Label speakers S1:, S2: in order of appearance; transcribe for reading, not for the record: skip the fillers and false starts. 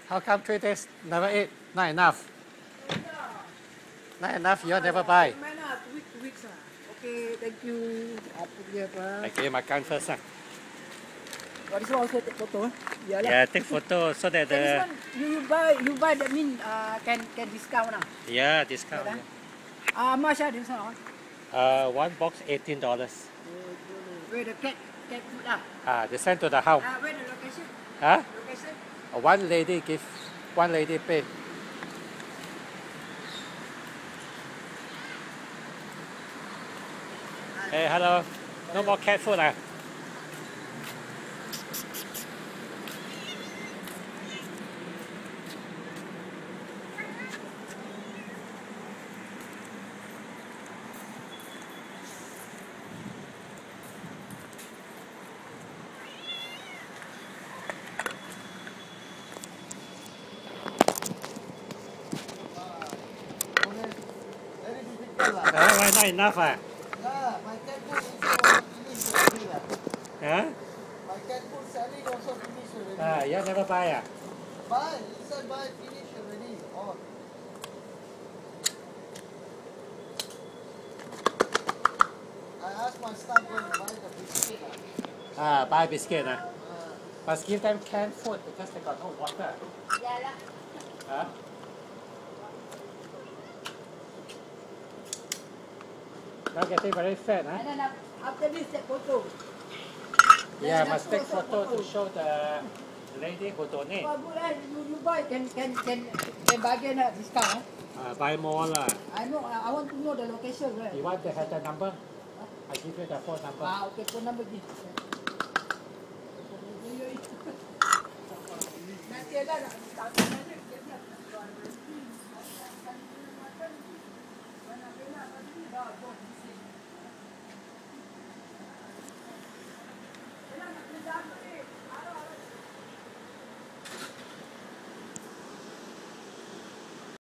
S1: How come 3 days never eat? Not enough. Not enough, you never buy.
S2: Two weeks. Okay, thank you.
S1: Okay, makan first.
S2: Oh, this one also take photo.
S1: Yeah, take photo so that
S2: This one you buy that mean can discount now.
S1: Yeah, discount.
S2: Yeah. How much this one?
S1: One box $18.
S2: Where the cat food
S1: They send to the house.
S2: where the location?
S1: Huh?
S2: Location?
S1: One lady pay. Hey, hello. No more cat food. Why not enough?
S3: Yeah, my cat food also finished already.
S1: Huh?
S3: My cat food selling also finished already.
S1: You never buy.
S3: Buy, inside buy, finish already. All. I asked my staff go and buy the biscuit.
S1: Buy biscuit. But give them canned food because they got no water.
S2: Yeah.
S1: Huh? Now getting very fat.
S2: And then after this take photo.
S1: Yeah, must take photo to show the lady who donate.
S2: Oh, good, you buy can bargain discount.
S1: Buy more.
S2: I know. I want to know the location. Right?
S1: You want to have the number? I give you the phone number.
S2: Okay, phone number give.